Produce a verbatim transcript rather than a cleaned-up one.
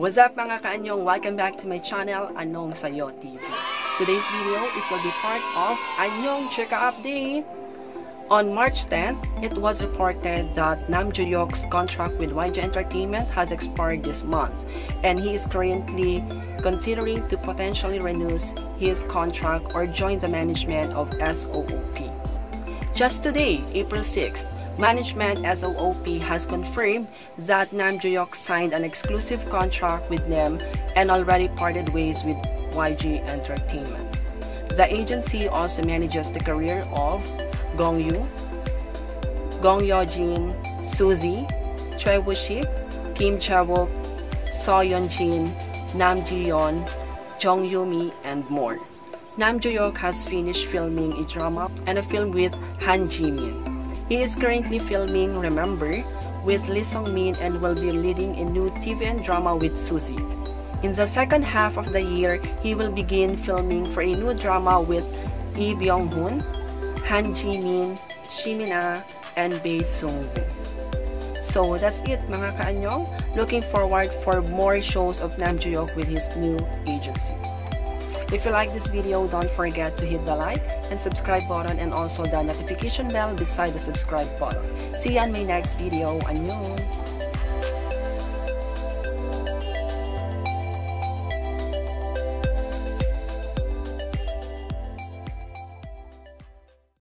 What's up mga kaanyong? Welcome back to my channel, Anong Sayo T V. Today's video, it will be part of Anyong Chika Update. On March tenth, it was reported that Nam Joo-hyuk's contract with Y G Entertainment has expired this month, and he is currently considering to potentially renew his contract or join the management of S O O P. Just today, April sixth, management S O O P has confirmed that Nam Joo-hyuk signed an exclusive contract with them and already parted ways with Y G Entertainment. The agency also manages the career of Gong Yoo, Gong Yeojin, Suzy, Choi Woo-shik, Kim Chae-wook, So Yeon-jin, Nam Ji-yeon, Jung Yoo-mi, and more. Nam Joo-hyuk has finished filming a drama and a film with Han Ji-min. He is currently filming Remember with Lee Sung-min and will be leading a new T V and drama with Suzy. In the second half of the year, he will begin filming for a new drama with Lee Byung-hun, Han Ji-min, Shimina, and Bae Sung-woo. So that's it mga kaanyong. Looking forward for more shows of Nam Joo-hyuk with his new agency. If you like this video, don't forget to hit the like and subscribe button and also the notification bell beside the subscribe button. See you on my next video. Annyeong!